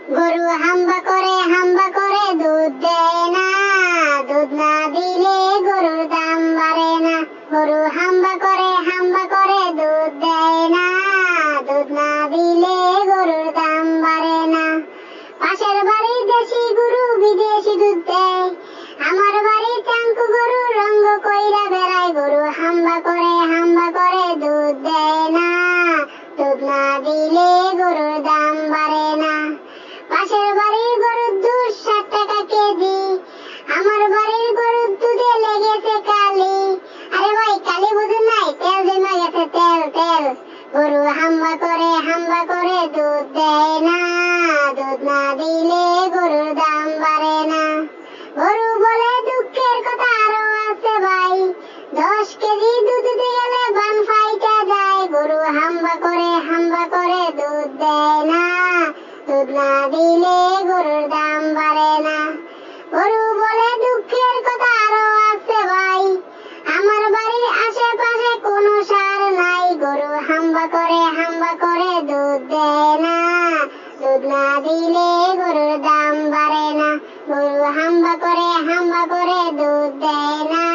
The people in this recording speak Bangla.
গরু হাম্বা করে দুধ দেয় না, দুধ না দিলে গরুর দাম বাড়ে না। গরু হাম্বা করে দুধ দেয় না, দুধ না দিলে গরুর দাম বাড়ে না। পাশের বাড়ির দেশি গরু বিদেশি দুধ দেয়, আমার বাড়ির চাঙ্কু গরু রঙ্গ কইরা বেড়ায়। গরু হাম্বা করে দুধ দেয় না, দুধ না দিলে গরুর দাম বাড়ে না। পাশের বাড়ির গরুর দুধ 60 টাকা কেজি, আমার বাড়ির গরুর দুধে লেগেছে কালি। আরে ভাই কালি বুঝেন নাই, তেল জমে গেছে তেল। গরু হাম্বা করে দুধ দেয় না, দুধ না দিলে গরুর দাম বাড়ে না। গরু বলে দুঃখের কথা আরো আছে ভাই, 10 কেজি দুধ দিতে গেলে বান ফাইটা যায়। গরু হাম্বা করে দুধ দেয় না, দুধ না দিলে গরুর দাম বাড়ে না। গরু বলে দুঃখের কথা আরো আছে ভাই, আমার বাড়ির আশেপাশে কোনো সার নাই। গরু হাম্বা করে দুধ দেয় না, দুধ না দিলে গরুর দাম বাড়ে না। গরু হাম্বা করে দুধ দেয় না,